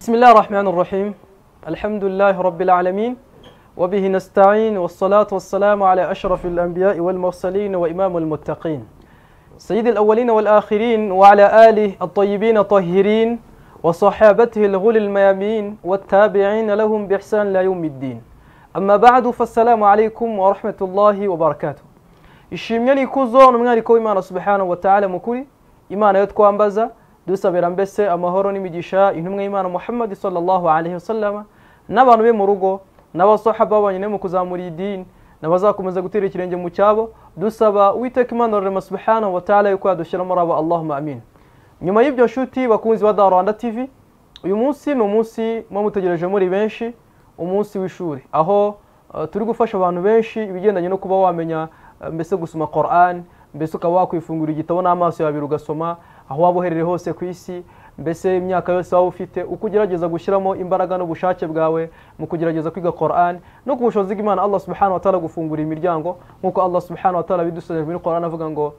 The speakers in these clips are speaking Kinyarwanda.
بسم الله الرحمن الرحيم. الحمد لله رب العالمين وبه نستعين والصلاة والسلام على أشرف الأنبياء والمرسلين وإمام المتقين سيد الأولين والآخرين وعلى آله الطيبين الطاهرين وصحابته الغل الميامين والتابعين لهم بإحسان لا يوم الدين. أما بعد فالسلام عليكم ورحمة الله وبركاته. ishimye n'ikuzo n'umwihariko w'Imana subhanahu wa ta'ala mukuri Imana yo twambaza dusabira mbese amahoro n'imigisha intumwe y'Imana Muhammad sallallahu alaihi wasallam n'abantu be mu rugo n'abasahaba banyine mu kuzamura idini n'abazakomeza gutera ikirenge mu cyabo dusaba Uwiteka Imana Rema subhanahu wa ta'ala yuko yadushira muri abo Allahumma amin. Nyuma y'ibyo nshuti bakunzi ba Rwanda TV, uyu munsi ni umunsi mutegereje muri benshi, umunsi w'ishuri aho turi gufasha abantu benshi ibigendanye no kuba wamenya mbese gusoma Qur'an, mbese ukaba wakwifungura igitabo n'amaso yawe ugasoma aho waba uherereye hose ku isi, mbese imyaka yose waba ufite ukugerageza gushyiramo imbaraga n'ubushake bwawe mu kugerageza kwiga Qur'an no kubushobozi bw'Imana Allah subhanahu wa ta'ala gufungura imiryango nkuko Allah subhanahu wa ta'ala bidusabye muri Qur'an avuga ngo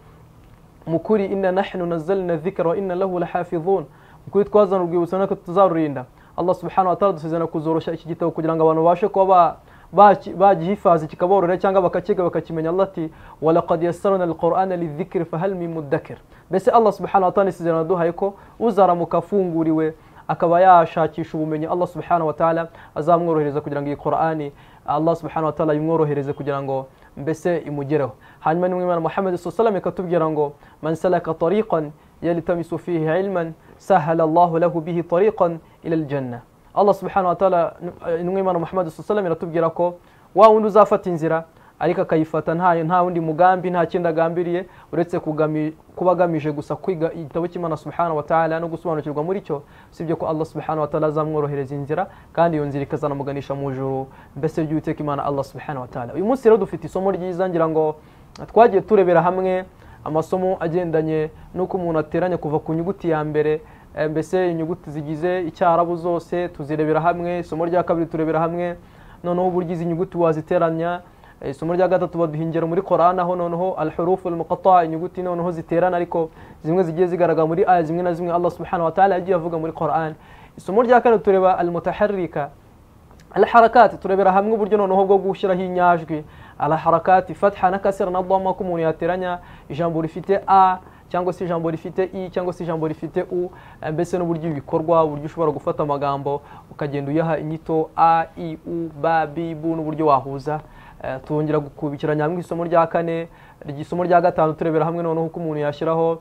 mukuri inna nahnu nazzalna dhikra wa inna lahu lahafizun, mukuri twazana urwibutso nako tuzarurinda. Allah subhanahu wa ta'ala dusezerana kuzorosha iki gitabo kugira ngo abantu bashe kuba bagihifaza kikaborora cyangwa bakakiga bakakimenya. Allah ati walaqad yassarna alqur'ana lidhikri fahal min mudakkir. Bese Allah subhanahu wa ta'ala isezerana duhaye ko uzaramuka afunguriwe akaba yashakisha ubumenyi Allah subhanahu wa ta'ala azamworohereza kugira ngo iyi Qur'ani Allah subhanahu wa ta'ala yimworohereze kugira ngo mbese imugereho. Hanyuma ni Imana Muhammad sallallahu alaihi wasallam ikatubwira ngo man salaka tariqan yaltamisu fihi ilman sahala Allah lahu bihi tariqan ila aljanna. Allah subhanahu wa ta'ala intumwe y'Imana Muhammad sallallahu alaihi wasallam iratubwira ko wa wundi uzafata inzira ariko akayifata nta wundi mugambi nta kindi agambiriye uretse kubagamije gusa kwiga igitabo cy'Imana subhanahu wa ta'ala no gusobanukirwa muri cyo, sibyo ko Allah subhanahu wa ta'ala azamworohereza inzira kandi iyo nzira ikazanamuganisha mu juru mbese ry'Uwiteka Imana Allah subhanahu wa ta'ala. Uyu munsi rero dufite isomo ryiza ngira ngo twagiye turebera hamwe amasomo agendanye nuko umuntu ateranya kuva ku nyuguti ya mbere, mbese inyuguti zigize icyarabu zose tuzirebera hamwe. Isomo rya kabiri turebera hamwe noneho uburyo izi nyuguti waziteranya. Isomo rya gatatu baduhingera muri Qur'an aho noneho al-huruf al-muqatta'a inyuguti noneho ziterana ariko zimwe zigiye zigaragara muri aya zimwe na zimwe Allah subhanahu wa ta'ala yagiye avuga muri Qur'an. Isomo rya kane tureba al-mutaharrika al-harakat, turebera hamwe uburyo noneho bwo gushyiraho inyajwi al-harakat fatha na kasra na dhamma ko umuntu yateranya ijambo rifite a cyangwa se ijambo rifite i cyangwa se ijambo rifite u, mbese n'uburyo bikorwa uburyo ushobora gufata amagambo ukagenda uyaha inyito a i u ba bi bu n'uburyo wahuza. Tongera gukubikiranya hamwe isomo rya kane. Isomo rya gatanu turebera hamwe noneho uko umuntu yashyiraho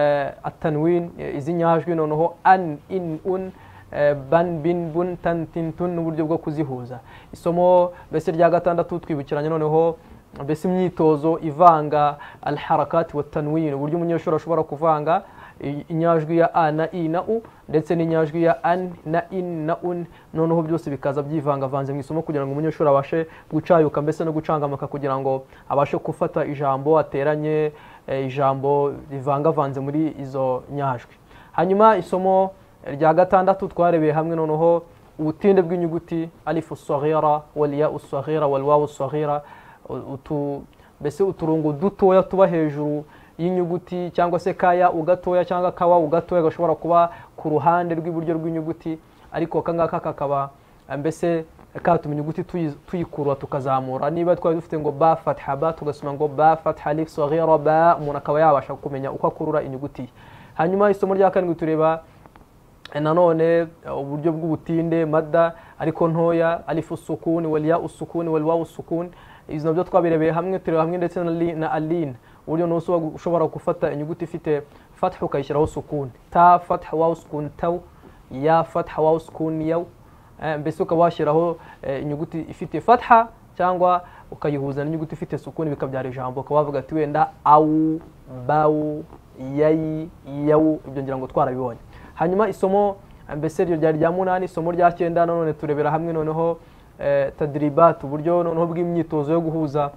at-tanwin izi nyajwi noneho an in un ban bin bun tan tin tun n'uburyo bwo kuzihuza. Isomo mbese rya gatandatu twibukiranya noneho mbese imyitozo ivanga al-harakat wa tanwin, uburyo umunyeshuri ashobora kuvanga inyajwi ya a na i na u ndetse n'inyajwi ya an na in na un, noneho byose bikaza byivangavanze mu isomo kugira ngo umunyeshuri abashe gucayuka mbese no gucangamaka kugira ngo abashe gufata ijambo ateranye ijambo rivangavanze muri izo nyajwi. Hanyuma isomo rya gatandatu twarebeye hamwe noneho ubutinde bw'inyuguti alifu saghira wal ya saghira wal wawu saghira, mbese uturongo dutoya tuba hejuru y'inyuguti cyangwa se kaya ugatoya cyangwa kawa ugatoya gashobora kuba ku ruhande rw'iburyo rw'inyuguti, ariko kangaka kakaba mbese katuma inyuguti tuyikurura tukazamura. Niba twari dufite ngo ba fatha ba tugasoma ngo ba fatha alif saghira ba, umuntu akaba yabasha kumenya uko akurura inyuguti. Hanyuma isomo rya karindwi tureba nanone uburyo bw'ubutinde madda ariko ntoya alifu sukuni wal ya sukuni wal wawu sukuni. Izo nabyo twabirebeye hamwe tureba hamwe ndetse na alin uburyo nuso ushobora gufata inyuguti ifite fatha ukayishyiraho sukuni, ta fatha wawu sukuni taw, ya fatha wawu sukuni yaw, mbese ukabashyiraho inyuguti ifite fatha cyangwa ukayihuza n'inyuguti ifite sukuni bikabyara ijambo ukabavuga ati wenda au bau yayi yaw. Ibyo ngira ngo twarabibonye. Hanyuma isomo mbese ryo ryari rya munani. Isomo rya 9 none turebera hamwe noneho tadribat, uburyo noneho bw'imyitozo yo guhuza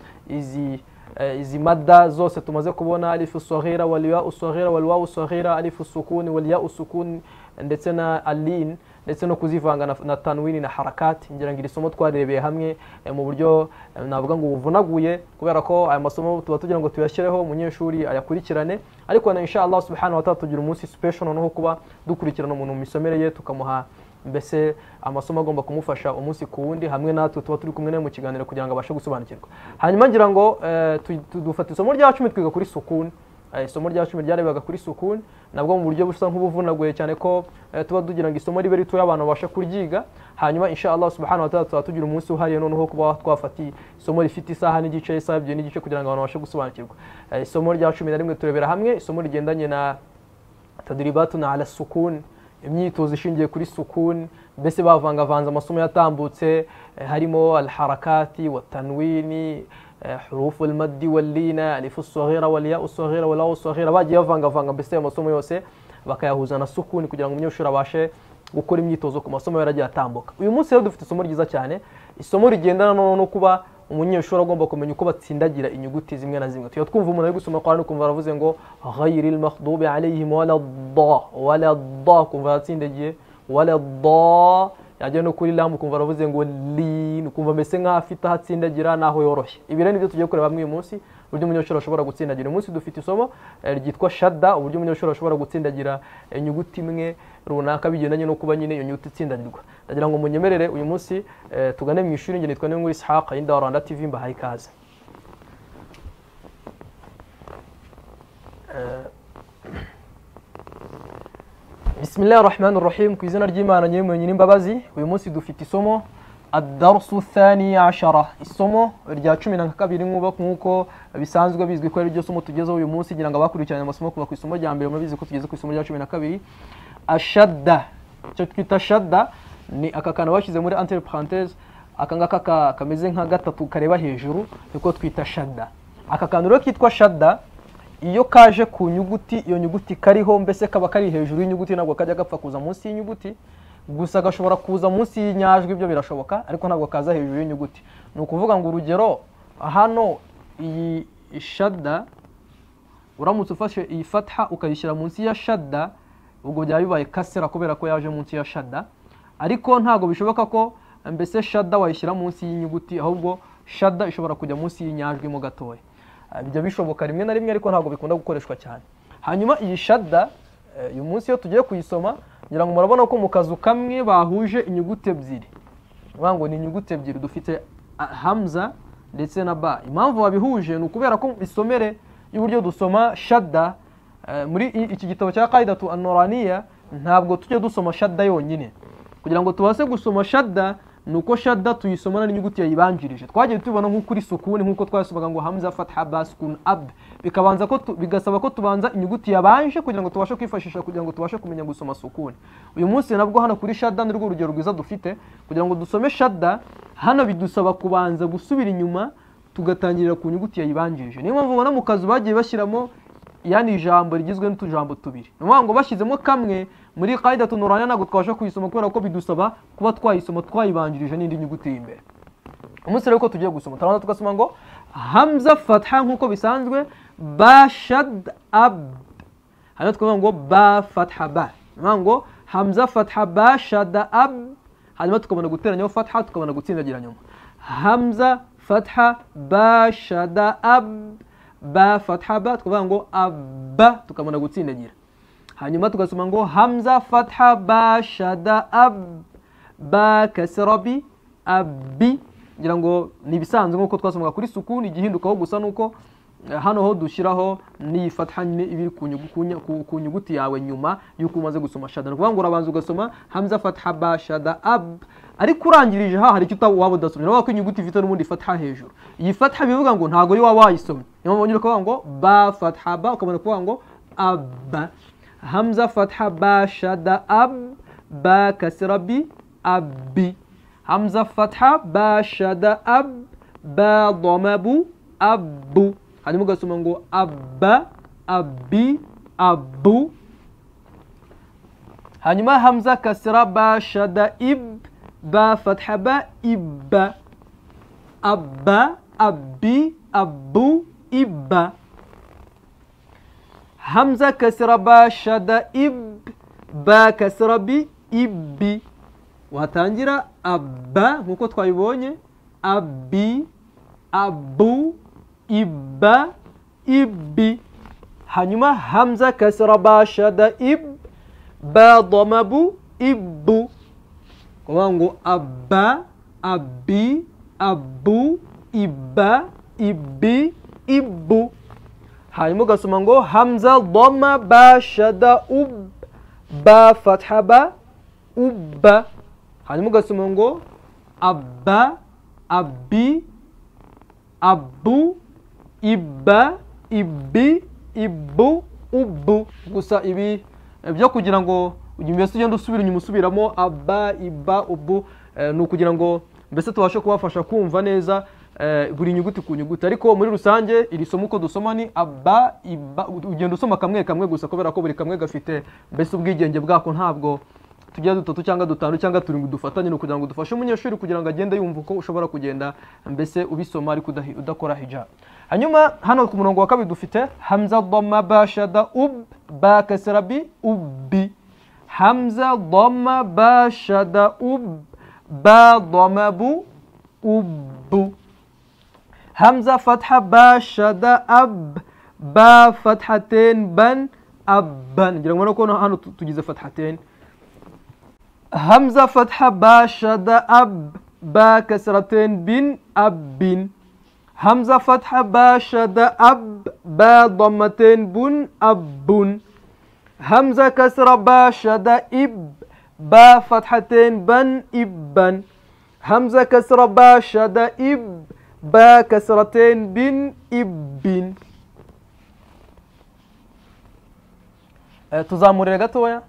izi madda zose tumaze kubona alifu saghira wal ya saghira wal wawu saghira alifu sukuni wal ya sukuni ndetse na alin ndetse no kuzivanga na tanwini na harakat. Ngira ngo isomo twarebeye hamwe mu buryo navuga ngo uvunaguye kubera ko aya masomo tuba tugira ngo tuyashyireho umunyeshuri ayakurikirane, ariko na inshallah subhanahu wa ta'ala tugira umunsi special noneho kuba dukurikirana umuntu mu misomere ye tukamuha mbese amasomo agomba kumufasha umunsi ku wundi, hamwe natwe tuba turi kumwe nawe mu kiganiro kugira ngo abashe gusobanukirwa. Hanyuma ngira ngo dufata isomo rya 10 twiga kuri sukun. Isomo rya 10 ryarebaga kuri sukun, nabwo mu buryo busa nk'ubuvunaguye cyane ko tuba tugira ngo isomo ribe ritoya abantu babasha kuryiga. Hanyuma insha Allah subhanahu wa ta'ala tuzagira umunsi uhariye noneho kuba twafati isomo rifite isaha n'igice, isaha ebyiri n'igice kugira ngo abantu babashe gusobanukirwa. Isomo rya 11 turebera hamwe isomo rigendanye na tadribatuna ala sukun, imyitozo ishingiye kuri sukun, mbese bavangavanze amasomo yatambutse harimo al-harakati wa tanwini, حروف المد واللينة، الف الصغيرة والياء الصغيرة والواو الصغيرة، bagiye bavanga mbese amasomo yose bakayahuza na sukuni kugira ngo umunyeshuri abashe gukora imyitozo ku masomo yaragiye atambuka. Uyu munsi rero dufite isomo ryiza cyane, isomo rigendana no kuba umunyeshuri agomba kumenya uko batsindagira inyuguti zimwe na zimwe. Tuyo twumva umuntu ari gusoma Qur'an kumva aravuze ngo ghayril maghdubi alayhim wala dha, kumva atsindagiye wala dha, yaje no kuri lamu kumva aravuze ngo li, kumva mbese nk'afite hatsindagira naho yoroshye. Ibi rero nibyo tugiye kureba bamwe uyu munsi, uburyo umunyeshuri ashobora gutsindagira. Uyu munsi dufite isomo ryitwa shadda, uburyo umunyeshuri ashobora gutsindagira inyuguti imwe runaka bigendanye no kuba nyine iyo nyuguti itsindadirwa. Ndagira ngo munyemerere uyu munsi tugane mu ishuri, nge nitwa Niyonkuru Ishaq y'Inda Rwanda TV, mbahaye ikaze. Bismillahir Rahmanir Rahim, ku izina ry'Imana nyemwe imbabazi. Uyu munsi dufite isomo ad-darsu thani 10, isomo rya 12 nk'uko bisanzwe bizwi ko ari ryo somo tugezeho uyu munsi, ngira ngo abakurikiranye amasomo kuva ku isomo rya mbere mubizi ko tugeze ku isomo rya 12. Ashadda, cyo twita shadda ni aka kantu bashyize muri entre parenthèse, aka ngaka kameze nka gatatu kareba hejuru, niko twita shadda. Aka kantu rero kitwa shadda, iyo kaje ku nyuguti, iyo nyuguti kariho mbese kaba kari hejuru y'inyuguti, ntabwo kajya gapfa kuza munsi y'inyuguti, gusa gashobora kuza munsi y'inyajwi, ibyo birashoboka, ariko ntabwo kaza hejuru y'inyuguti. Ni ukuvuga ngo urugero hano iyi shadda uramutse ufashe iyi fatha ukayishyira munsi ya shadda, ubwo byaba bibaye kasera kubera ko yaje munsi ya shadda. Ariko ntabwo bishoboka ko mbese shadda wayishyira munsi y'inyuguti, ahubwo shadda ishobora kujya munsi y'inyajwi mo gatoya. Bijya bishoboka rimwe na rimwe, ariko ntabwo bikunda gukoreshwa cyane. Hanyuma iyi shadda uyu munsi iyo tugiye kuyisoma, ngira ngo murabona ko mu kazu kamwe bahuje inyuguti ebyiri. Ngo ni inyuguti ebyiri, dufite hamza ndetse na ba. Impamvu babihuje ni ukubera ko isomere y'uburyo dusoma shadda muri iki gitabo cya Qaidatu an-Nuraniya, ntabwo tujye dusoma shadda yonyine. Kugira ngo tubase gusoma shadda, nuko shadda tuyisomana n'inyuguti yayibanjirije. Twagiye tubona nko kuri sukuni, nkuko twasobaga ngo hamza fatha ba sukun ab, bikabanza ko bigasaba ko tubanza inyuguti yabanje kugira ngo tubashe kwifashisha kugira ngo tubashe kumenya gusoma sukuni. Uyu munsi nabwo hano kuri shadda nirwo urugero rwiza dufite, kugira ngo dusome shadda hano bidusaba kubanza gusubira inyuma tugatangirira ku nyuguti yayibanjirije. Niyo mpamvu ubona mu kazu bagiye bashyiramo yani ijambo rigizwe n'utujambo tubiri. Niyo ngo bashyizemo kamwe muri Qaidatu Nuraniya ntabwo twabasha kuyisoma kubera ko bidusaba kuba twayisoma twayibanjirije n'indi nyuguti imbere. Umunsi rero ko tugiye gusoma, turabanza tugasoma ngo hamza fatha nkuko bisanzwe, ba shad ab. Hano tukavuga ngo ba fatha ba. Niyo ngo hamza fatha ba shad ab, hanyuma tukabona guteranyaho fatha, tukabona gutsindagira nyuma. Hamza fatha ba shad ab, ba fatha ba, tukavuga ngo abba, tukabona gutsindagira. Hanyuma tugasoma ngo hamza fatha ba shada ab, ba kasra bi abi. Ngira ngo ni bisanzwe nkuko twasomaga kuri sukuni, igihindukaho gusa nuko hano ho dushyiraho ni fatha nyine ibiri ku nyuguti yawe nyuma yuko umaze gusoma shada. Ni ukuvuga ngo urabanza ugasoma hamza fatha ba shada ab, ariko urangirije hari icyo waba udasomye, navuga ko inyuguti ifite n'ubundi fatha hejuru. Iyi fatha bivuga ngo ntago yo waba wayisomye, niyo mpamvu ukavuga ngo ba fatha ba, ukabona kuvuga ngo abba. Hamza fatha ba shada ab, ba kasra bi abi. Hamza fatha ba shada ab, ba dhamma bu abu. Hanyuma ugasoma ngo abba, abi, abu. Hanyuma hamza kasra ba shada ib, ba fatha ba ibba. Abba, abi, abu, ibba. Hamza kasra ba shada ib, ba kasra bi ibbi. Watangira abba nkuko twabibonye, abi, abu, ibba, ibbi. Hanyuma hamza kasra ba shada ib, ba dhamma bu ibbu. kubango abba, abbi, abbu, ibba, ibbi, ibbu. hanyuma ugasoma ngo hamza dhamma ba shada ub ba fatha ba ubba. hanyuma ugasoma ngo abba, abbi, abbu, ibba, ibbi, ibbu, ubbu. gusa ibi byo kugira ngo mbese ugenda usubira inyuma usubiramo abba, ibba, ubbu, ni ukugira ngo mbese tubashe kubafasha kumva neza buri nyuguti ku nyuguti. ariko muri rusange iri somo uko dusoma ni abba, ibba, ugenda usoma kamwe kamwe gusa kubera ko buri kamwe gafite mbese ubwigenge bwako, ntabwo tugira dutatu cyangwa dutanu cyangwa turindwi dufatanye, ni ukugira ngo dufashe umunyeshuri kugira ngo agende yumva uko ushobora kugenda mbese ubisoma ariko udakora hijab. hanyuma hano ku murongo wa kabiri dufite hamza dhamma ba shada ub ba kasra bi ubbi. hamza dhamma ba shada ub ba dhamma bu ubbu. hamza fatha ba shada ab ba fathatain ban abban. ngira ngo ko hano tugize fathatain. همزة فتحة با شدة أب با كسرتين بن أب. همزة فتحة با شدة أب با ضمتين بن أب. همزة كسرة با شدة إب با فتحتين بن إبن. همزة كسرة با شدة إب با كسرتين بن إبن. تزامر gatoya.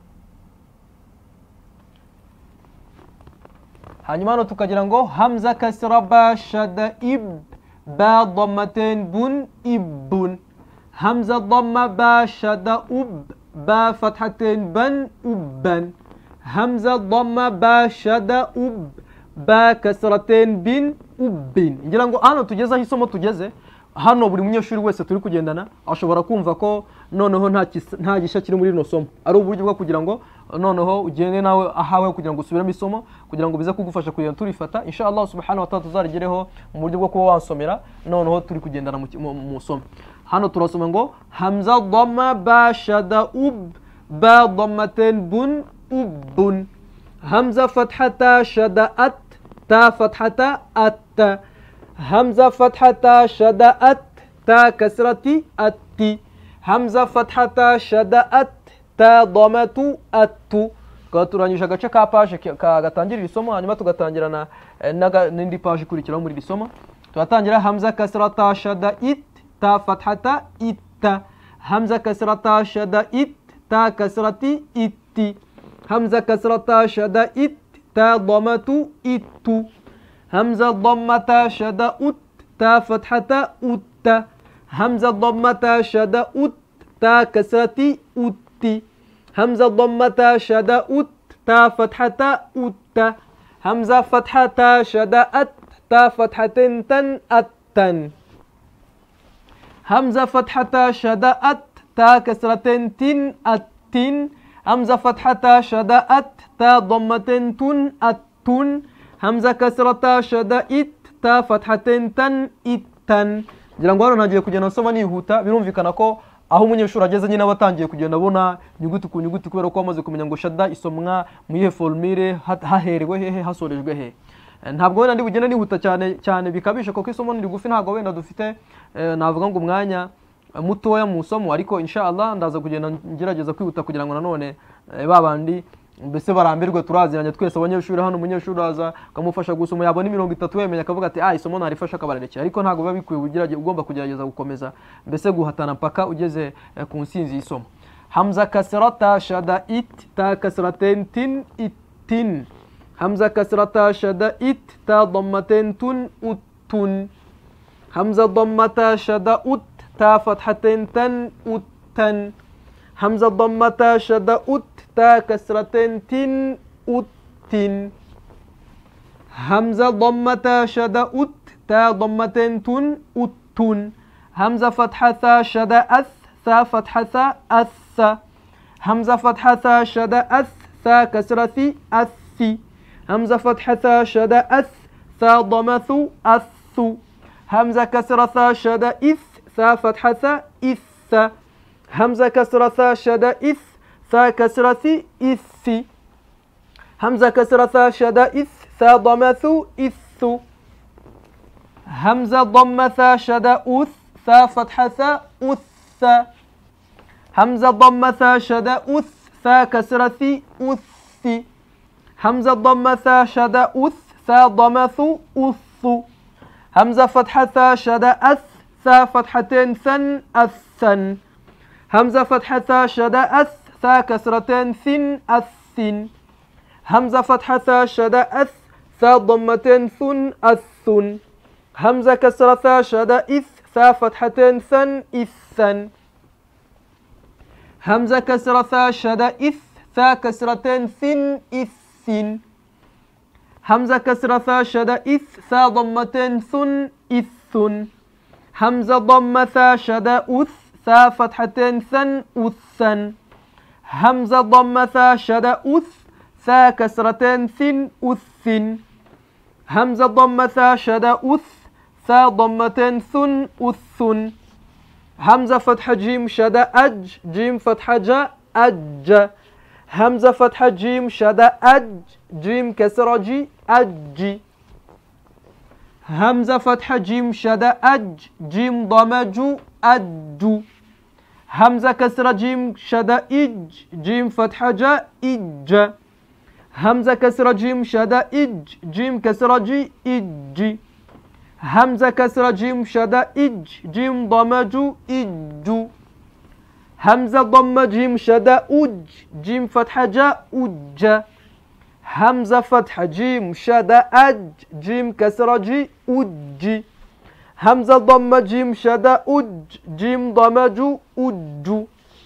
hanyuma hano tukagira ngo hamza kasra ba shada ib ba dhammatain bun ibbun. hamza dhamma ba shada ub ba fathatain ban ubban. hamza dhamma ba shada ub ba kasratain bin ubbin. ngira ngo hano tugeze aho isomo tugeze hano buri munyeshuri wese turi kugendana ashobora kumva ko noneho nta gisha kiri muri rino somo, ari uburyo bwo kugira ngo noneho ugende nawe ahawe kugira ngo usubiremo isomo kugira ngo bize kugufasha kugenda turifata. inshallah subhanahu wa ta'ala tuzarigereho mu buryo bwo kuba wansomera noneho turi kugendana mu somo. hano turasoma ngo hamza dhamma ba shada ub ba dhammatain bun ubbun. hamza fathata shada at ta fathata at. همزة فتحة شدأت تا كسرة أت. همزة فتحة شدأت تا ضمة أت. turangije agace ka page gatangira isomo hanyuma tugatangirana n'indi page ikurikiraho muri isomo. turatangira hamza kasrata shada it ta fathata itta. hamza kasrata shada it ta kasrati itti. hamza kasrata shada it ta dhamatu ittu. همزة ضمة شدة أت تا فتحة أت. همزة ضمة شدة أت تا كسرة أت. همزة ضمة شدة أت تا فتحة أت. همزة فتحة شدة أت تا فتحة تن أتن. همزة فتحة شدة أت تا كسرة تن أتن. همزة فتحة شدة أت تا ضمة تن أتن. hamza kasrata shada it ta fathatain tan itan. ngira ngo hano nagiye kugenda nsoma nihuta, birumvikana ko aho umunyeshuri ageze nyine abatangiye kugenda abona nyuguti ku nyuguti kubera ko amaze kumenya ngo shada isomwa mu ihe formule haherewe hehe hasorejwe he. ntabwo wenda ndi bugenda nihuta cyane bikabisha kuko isomo ni rigufi, ntabwo wenda dufite navuga ngo umwanya mutoya mu somo, ariko inshallah ndaza kugenda ngerageza kwihuta kugira ngo nanone babandi mbese barambirwe turaziranye twese abanyeshuri. hano umunyeshuri aza kamufasha gusoma yabona 30 yemenya akavuga ati isomo narifasha akabarerekera, ariko ntabwo biba bikwiye ugomba kugerageza gukomeza mbese guhatana mpaka ugeze ku nsinzi y'isomo. hamza kasrata shada it ta kasratain tin itin. hamza kasrata shada it ta dhammatain tun utun. hamza dhammata shada ut ta fathatain tan uttan. hamza dhammata shada ut تا كسرتين تن أتن. همزة ضمة شد أت تا ضمتين تن أتن. همزة فتحة ثا شد أث ثا فتحة ثا أث. همزة فتحة ثا شد أث ثا كسرة ثي أث. همزة فتحة ثا شد أث ثا ضمث أث. همزة كسرة ثا شد إث ثا فتحة ثا إث. همزة كسرة ثا شد إث ثا كسرة إث. همزة كسرة ثا شدة إث ثا ضم ثو إث. همزة ضم ثا شدة أث ثا فتحة ثا أث. همزة ضم ثا شدة أث ثا كسرة ثي أث. همزة ضم ثا شدة أث ثا ضم ثو أث. همزة فتحة ثا شدة أث ثا فتحتين ثن أثن. همزة فتحة ثا شدة أث ثا كسرتين ثن أثن. همزة فتحة ثا شدة أث ثا ضمتين ثن أثن. همزة كسرة ثا شدة إث ثا فتحتين ثن إثن. همزة كسرة ثا شدة إث ثا كسرتين ثن إثن. همزة كسرة ثا شدة إث ثا ضمتين ثن إثن. همزة ضم ثا شدة أث ثا فتحتين ثن أثن. همزة ضم ثا شدة أث ثا كسرتين ثن أثن. همزة ضم ثا شدة أث ثا ضمتين ثن أثن. همزة فتحة جيم شدة أج جيم فتحة جا أج. همزة فتحة جيم شدة أج جيم كسرة جي أج. همزة فتحة جيم شدة أج جيم ضمج أج. همزة كسرة جيم شدة إج جيم فتحة جا إج. همزة كسرة جيم شدة إج جيم كسرة جي إج. همزة كسرة جيم شدة إج جيم ضمج إج. همزة ضم جيم شدة أج جيم فتحة جا أج. همزة فتحة جيم شدة أج جيم كسرة جي أج. همزة ضم جيم شدة أج جيم ضمج أج.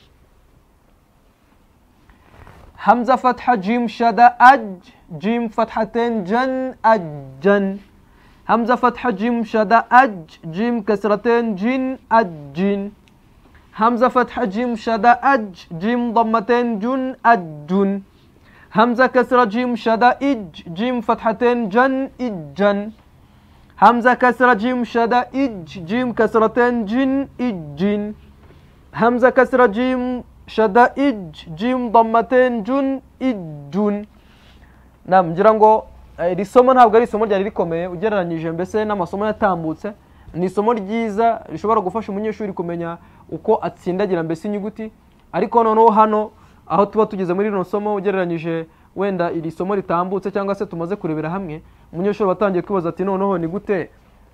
همزة فتحة جيم شدة أج جيم فتحتين جن أجن. همزة فتحة جيم شدة أج جيم كسرتين جن أجن. همزة فتحة جيم شدة أج جيم ضمتين جن أجن. همزة كسرة جيم شدة إج جيم فتحتين جن إجن. همزة كسرة جيم شدة إج جيم كسرتين جن إجن. همزة كسرة جيم شدة إج جيم ضمتين جن إجن. نعم جرانغو iri somo ntabwo ari isomo ryari rikomeye ugereranyije mbese n'amasomo yatambutse. Ni isomo ryiza rishobora gufasha umunyeshuri kumenya uko atsindagira mbese inyuguti, ariko noneho hano aho tuba tugeze muri rino somo ugereranyije wenda iri somo ritambutse cyangwa se tumaze kurebera hamwe, umunyeshuri watangiye kwibaza ati noneho ni gute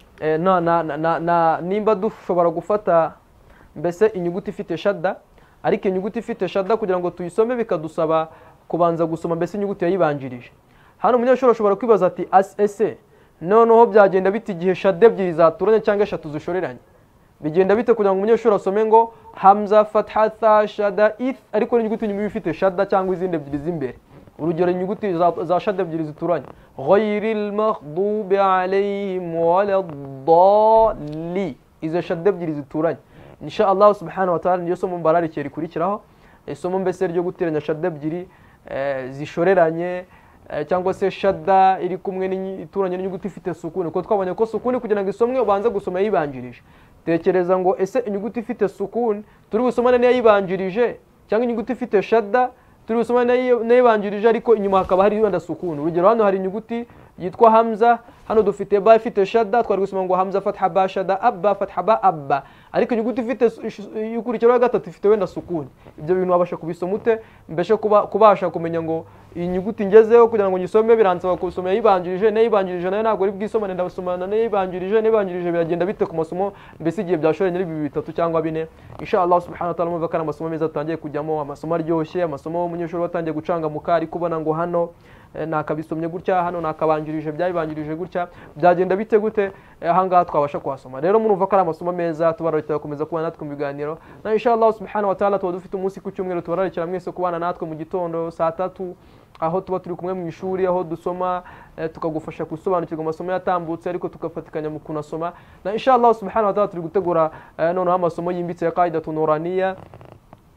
nimba dushobora gufata mbese inyuguti ifite shadda, ariko inyuguti ifite shadda kugira ngo tuyisome bikadusaba kubanza gusoma mbese inyuguti yayibanjirije. Hano umunyeshuri ashobora kwibaza ati ese noneho byagenda bite igihe shadda ebyiri zaturanye cyangwa eshatu zishoreranye? Bigenda bite kugira ngo umunyeshuri asome ngo hamza fatha tha shadda ith, ariko n'inyuguti nyuma ifite shadda cyangwa izindi ebyiri z'imbere? Urugero inyuguti za shadda ebyiri zituranye, ghayril maghdubi alayhim waladdallin, izo shadda ebyiri zituranye. Insha Allah subhanahu wa ta'ala niyo somo mbararikiye rikurikiraho, isomo mbese ryo guteranya shadda ebyiri zishoreranye cyangwa se shadda iri kumwe n'ituranye n'inyuguti ifite sukuni. Ko twabonye ko sukuni kugira ngo isomwe ubanza gusoma yibanjirije. Tekereza ngo ese inyuguti ifite sukuni turi gusomana n'iyibanjirije cyangwa inyuguti ifite shadda turi gusomana n'iyibanjirije ariko inyuma hakaba hari wenda sukuni. Urugero hano hari inyuguti yitwa hamza, hano dufite ba ifite shadda, twari gusoma ngo hamza fatha ba shadda abba fatha ba abba, ariko inyuguti ifite ikurikira ya gatatu ifite wenda sukuni. Ibyo bintu wabasha kubisoma ute mbese kubasha kumenya ngo iyi nyuguti ngezeho kugira ngo nyisome biransaba kusoma yibanjirije n'iyibanjirije nayo ntabwo ari bwisomane ndabasomana n'iyibanjirije biragenda bite ku masomo mbese igihe byashoranye ari bitatu cyangwa bine. Insha Allah subhanahu wa ta'ala mumva kana amasomo meza atangiye kujyamo, amasomo aryoshye, amasomo umunyeshuri watangiye gucanga muka ari kubona ngo hano nakabisomye gutya, hano nakabanjirije byayibanjirije gutya, byagenda bite gute ahangaha twabasha kuhasoma. Rero murumva ko ari amasomo meza, tubararikira gukomeza kubana natwe mu biganiro, na insha Allah subhanahu wa ta'ala tuba dufite umunsi ku cyumweru tubararikira mwese kubana natwe mu gitondo saa 3 aho tuba turi kumwe mu ishuri, aho dusoma tukagufasha gusobanukirwa amasomo yatambutse ariko tugafatikanya mu kunasoma. Na insha Allah subhanahu wa ta'ala turi gutegura noneho amasomo yimbitse ya qaidatu nuraniya,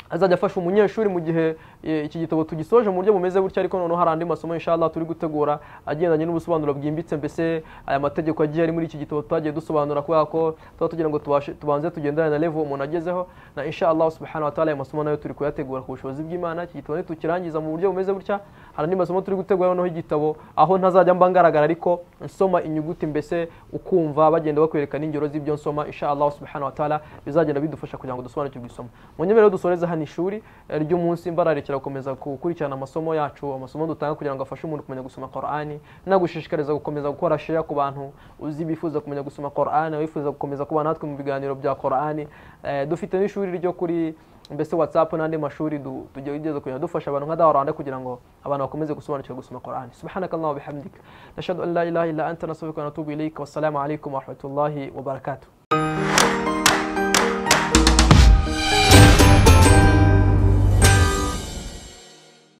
azajya afasha umunyeshuri mu gihe iki gitabo tugisoje mu buryo bumeze gutya, ariko noneho hari andi masomo inshallah turi gutegura agendanye n'ubusobanuro bwimbitse, mbese aya mategeko agiye ari muri iki gitabo twagiye dusobanura, kubera ko tuba tugira ngo tubanze tugendane na level umuntu agezeho, na inshallah subhanahu wa ta'ala aya masomo nayo turi kuyategura ku bushobozi bw'Imana. Iki gitabo nitukirangiza mu buryo bumeze gutya, hari andi masomo turi gutegura noneho igitabo aho ntazajya mba ngaragara, ariko nsoma inyuguti, mbese ukumva bagenda bakwereka n'ingero z'ibyo nsoma. Inshallah subhanahu wa ta'ala bizagenda bidufasha kugira ngo dusobanukirwe isomo. Munyemere rero dusoreze hano ishuri ry'umunsi, mbararekera gukomeza gukurikirana amasomo yacu, amasomo dutanga kugira ngo afashe umuntu kumenya gusoma Qur'ani, nagushishikariza gukomeza gukora share ku bantu uzi bifuza kumenya gusoma Qur'ani, wifuza gukomeza kuba natwe mu biganiro bya Qur'ani. Dufite n'ishuri ryo kuri mbese WhatsApp n'andi mashuri tugeze kugira dufasha abantu nka Dawa Rwanda kugira ngo abantu bakomeze gusobanukirwa gusoma Qur'ani. Subhanakallah wa bihamdik, nashhadu an la ilaha illa anta, nastaghfiruka wa natubu ilayk. Wassalamu alaykum wa rahmatullahi wa barakatuh.